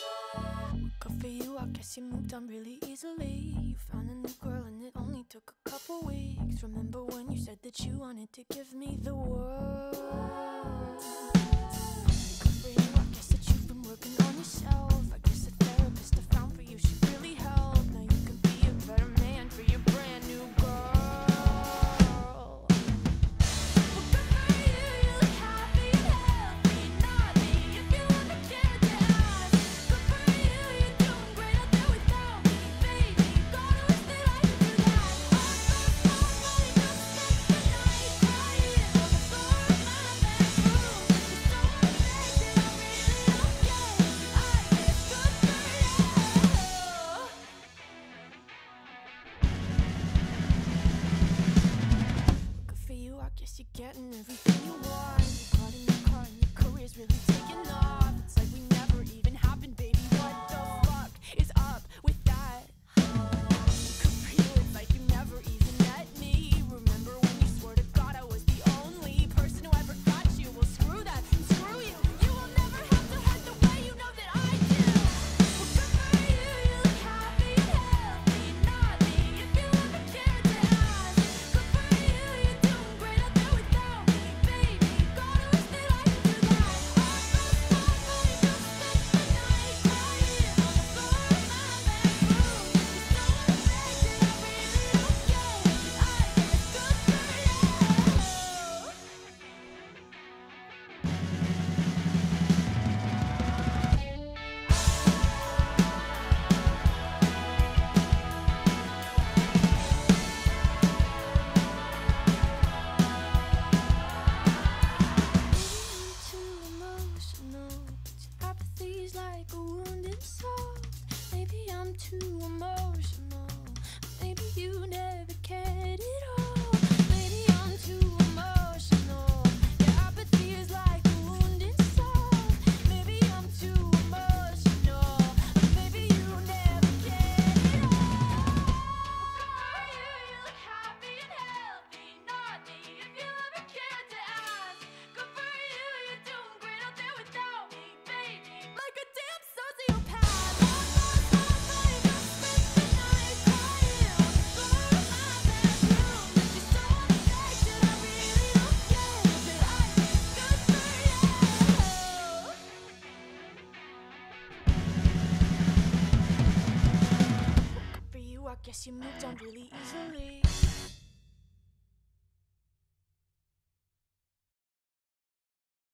Good for you, I guess you moved on really easily. You found a new girl and it only took a couple weeks. Remember when you said that you wanted to give me the world? Good for you, I guess that you've been working on yourself. I guess the therapist I found for you should really help. Now you can be a better man for your brand new girl. Guess you're getting everything you want. You're caught in your car and your career's really taking off. It's like we never even happened, baby. What the fuck is up with that? Good for you, it's like you never even met me. Remember when you swore to God I was the only person who ever got you? Well, screw that, screw you. You will never have to hurt the way you know that I do. Well, good for you, you look happy and healthy. Not me, if you ever cared to ask. Good for you, you're doing great. Like a wounded soul. Maybe I'm too emotional. Maybe you never cared at all. Maybe I'm too emotional. Yeah, apathy is like a wounded soul. Maybe I'm too emotional. Maybe you never cared at all. For you, you look happy and healthy. Not me, if you ever cared to ask. Good for you, you're doing great out there without me, baby. Like a damn sociopath. I guess you moved on really easily.